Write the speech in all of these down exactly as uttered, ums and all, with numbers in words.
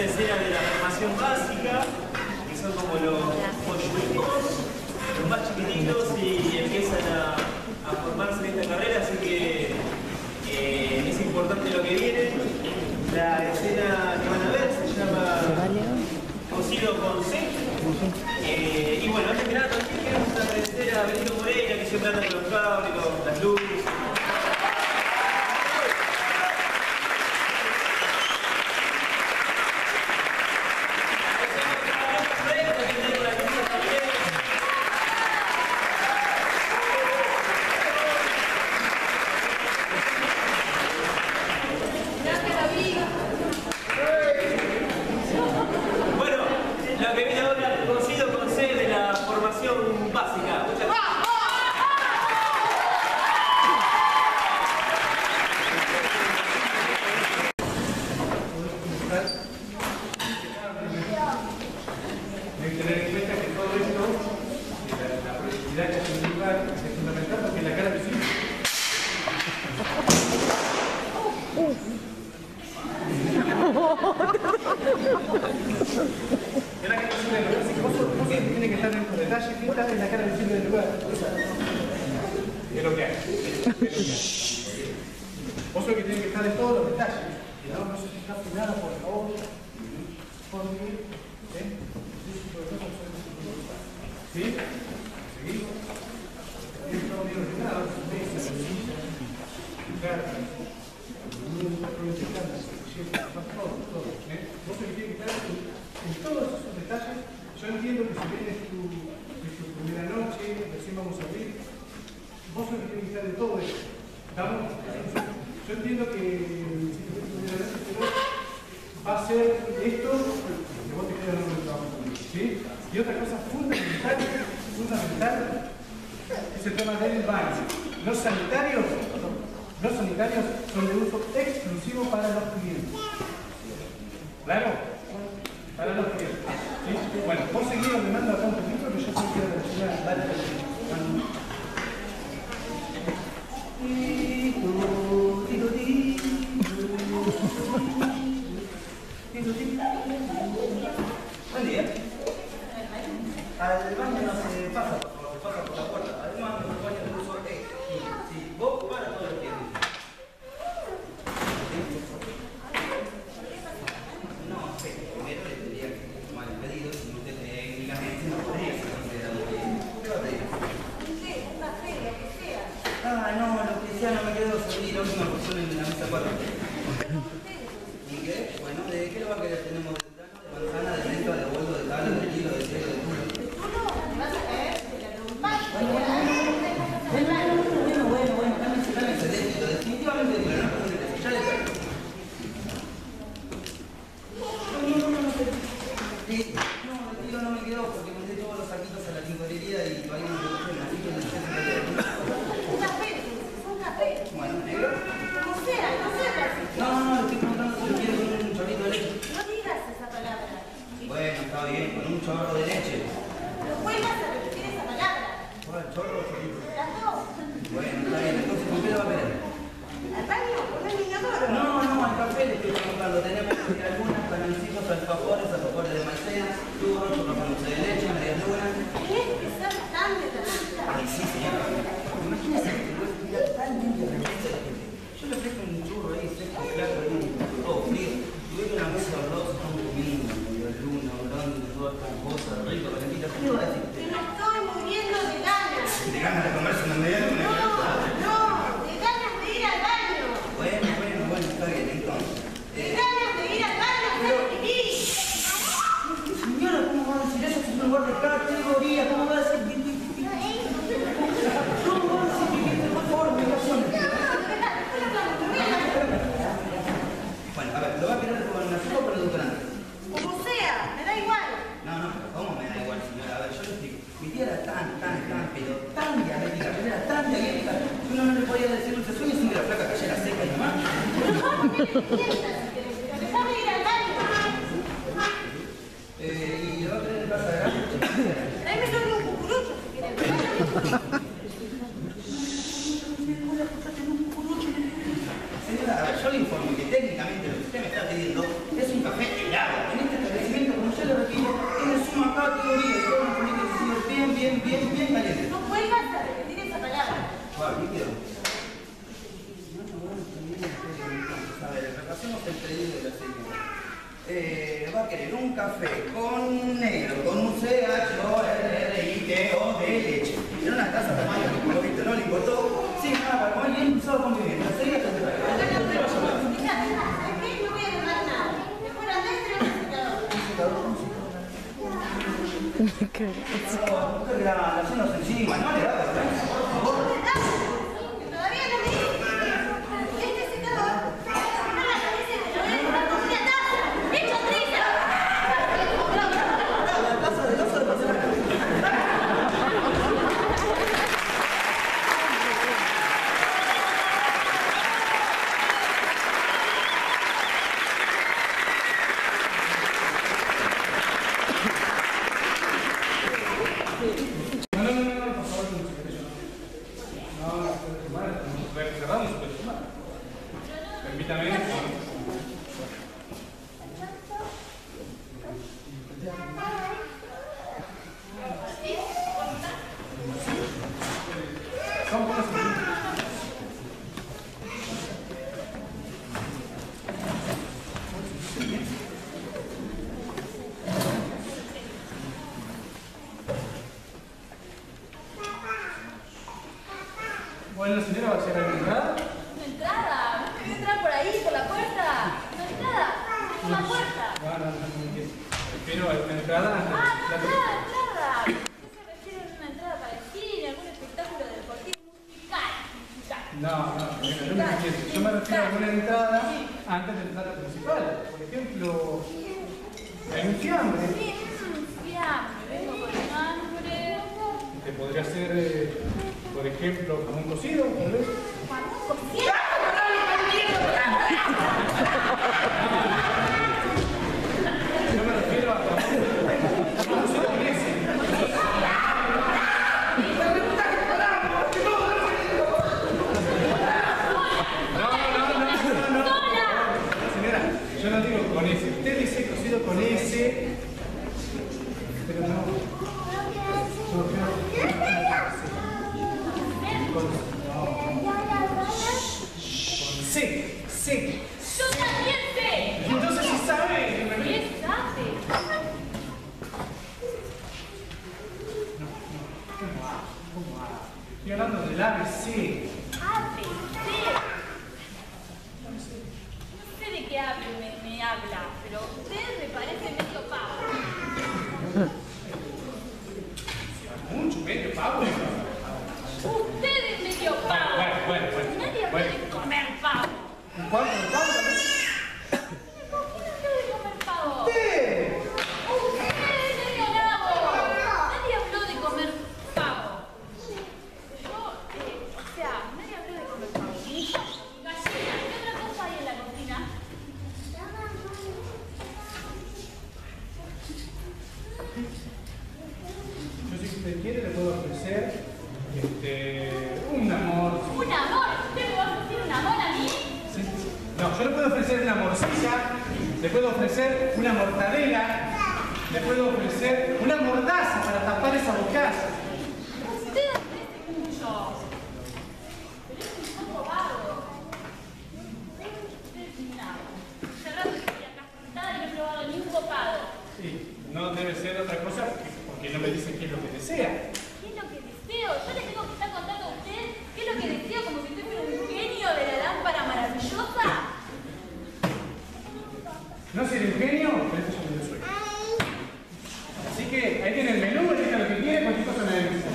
escena de la formación básica, que son como los polluelos, los más chiquititos y empiezan a, a formarse en esta carrera, así que eh, es importante lo que viene. La escena que van a ver se llama Cocido con C. Eh, y bueno, antes que nada también queremos agradecer a Benito Moreira, que siempre anda con los cables, con las luces. Tiene que estar en los detalles, esta es la cara visible del lugar. Es lo que hay. Vos lo que tiene que estar en todos los detalles. Cuidado, no se está afinada, por favor. Porque, ¿eh? ¿Sí? Seguimos. Esto bien ordenado, mesa, silla, cartas, todo, todo. Vos lo que tiene que estar en todos esos detalles. Yo entiendo que si bien es tu, es tu primera noche, recién vamos a abrir, vos lo que tienes que estar de todo esto. ¿Estamos? Yo entiendo que si tu primera noche, pero va a ser esto que vos te quedas en el trabajo conmigo, ¿sí? Y otra cosa fundamental, fundamental, es el tema del baño. Los sanitarios, los sanitarios son de uso exclusivo para los clientes. ¿Claro? Para los clientes. ¿Sí? Bueno, vos seguís ordenando acá un poquito que yo sé que la señora vale la Buen día. Al baño no se pasa, por favor, se pasa por la puerta. Además, los baños de uso es. Si vos para todo el tiempo. Ah, no, lo que sea, no me quedo servir la última porción en la mesa cuatro. ¿Y qué? Bueno, ¿de qué lo va a querer? Tenemos de plano, de manzana, de menta, de boldo, de talo, de hilo, de cielo, de culo. ¿De culo? ¿Me vas a caer? ¿De la trompa? Bueno, bueno, bueno, bueno, bueno, bueno, cálmense, cálmense, definitivamente de la no de ya le traigo. No, no, no, no, no, no, de tiro no me quedó porque mandé todos los saquitos a la tintorería y todavía no me quedó así que no sé si me quedó. Bueno, negro. Como sea, no sea así. No, no, no, estoy preguntando si lo quiere con un chorrito de leche. No digas esa palabra. Bueno, está bien, con un chorro de leche. No vuelvas a repetir esa palabra. ¿Cuál, chorro o chorrito? Las dos. Bueno, está bien, entonces ¿con qué lo va a querer? ¿Al baño? ¿Con el inodoro? No, no, al café le estoy preguntando. Tenemos algunas canancitos, alfajores, alfajores de maicena, churros, churros con dulce de leche, medias lunas. ¿Tienes que ser tan detallista? Ay, sí, señora. Imagínese que lo voy a tan limpio de la gente. Yo le ofrezco un churro ahí, seco, claro, ahí, todo frío. Y veo que en la mesa de los dos están comiendo, medio luna, hablando de todas estas cosas, rico, calentita. ¿Qué le voy a decir? Que me estoy muriendo de ganas. ¿De ganas de comerse una media luna? No, no, de ganas de ir al baño. Bueno, bueno, bueno, está bien, entonces. De ganas de ir al baño, hacer pipí. Señora, ¿cómo va a decir eso? Es un lugar de categoría, ¿cómo va a decir pipí? Bueno, a ver, ¿lo va a querer con azúcar o con edulcorante? Como sea, me da igual. No, no, pero ¿cómo me da igual, señora? A ver, yo le explico. Mi tía era tan, tan, tan, pero tan diabética, pero era tan diabética que uno no le podía decir dulce sueño sin que la flaca cayera seca y nomás. Pero ¿cómo me entiendes? Pero déjame ir al baño. Eh, ¿y le va a querer el pasa de gas? Tráeme solo un cucurucho si quieres. Señora, a ver, yo le informo que técnicamente lo que usted me está pidiendo es un café helado. hacemos el pedido de la señora. Eh, va a querer un café con negro, con un C H O R R I T O de leche. En una taza tamaño que por lo visto no le importó. Sí, nada, para comer bien, solo con mi vida. Seguía te traigo. Qué No, mujer grande, hacernos encima, no le da vergüenza, por favor. Todavía no me dice. Este secador, no la cabeza de lo voy a dejar con una taza. ¡Hecho triste! La taza del oso de porcelana. Permítame. Bueno, señora, ¿va a llegar a la entrada? ¿Una entrada? ¿No me voy a entrar por ahí, por la puerta? ¿Una entrada? ¿Por la puerta? No, no, no, no. Pero hay una entrada. Ah, la- entrada, entrada. ¿Qué se refiere a una entrada para el cine, algún espectáculo deportivo musical? Musical. No, no, señora, yo me entiendo. Yo me refiero a una entrada antes de entrar a la principal. Por ejemplo, hay un fiambre. Sí, mm, fiambre, vengo con hambre. Que podría ser, eh, por ejemplo, jamón cocido, tal vez. Jamón cocido. Yo me refiero a jamón jamón cocido con ese. No, no, no, no, no. Señora, yo no digo con ese. Usted dice cocido con ese, pero no. No, pero- Con C, C. Yo también sé. Entonces sí sabe. ¿Qué sabe? ¿Cómo va? ¿Cómo va? Estoy hablando del A B C. A B C. No sé de qué habla, me, me habla, pero usted me parece medio pavo. Mucho medio pavo. Usted es medio pavo. Bueno, bueno, bueno. Nadie Bueno. puede comer pavo. ¿Un cuarto de pavo también? ¿Cómo no puede comer pavo? ¿Qué? Usted es medio nabo. Nadie habló de comer pavo. Yo, eh, o sea, nadie habló de comer pavo. Ni gallina. ¿Qué otra cosa hay en la cocina? Yo si usted quiere le puedo ofrecer este, un amor. ¿Un amor? ¿Usted me va a ofrecer un amor a mí? Sí, sí. No, yo le puedo ofrecer una morcilla, le puedo ofrecer una mortadela, le puedo ofrecer una mordaza para tapar esa bocaza. Usted ofrece mucho. Pero es un poco vago. Usted es un nabo. Hace rato que estoy acá sentada y no he probado ni un copado. Sí, no debe ser otra cosa porque, porque no me dice qué es lo que desea. ¿Qué es lo que deseo? Yo le tengo que estar contando a usted qué es lo que deseo como si usted fuera un genio de la lámpara maravillosa. No ser un genio, pero esto es un sueño. Así que ahí tiene el menú, elija lo que quiere, cualquier cosa me avisa.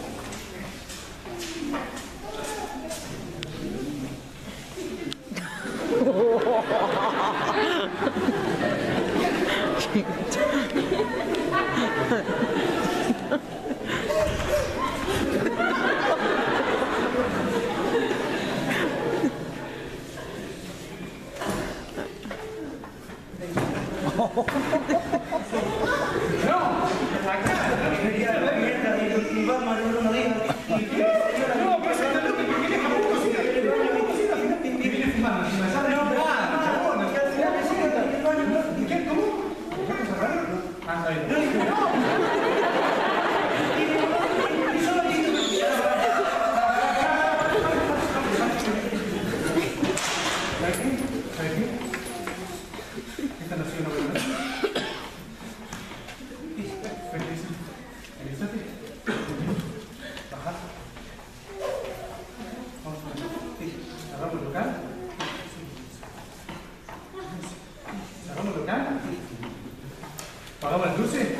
No, acá. Quería ver mientras y Batman no diga. No, pero se está loco porque viene jamón cocido. Jamón cocido, al final te viene fumando encima. Ya no hay nada, chabón. ¿Qué? ¿Cómo? ¿Qué cosa rara? Ah, está bien. ¿Sabes qué? ¿Sabes qué? ¿Pagamos el dulce?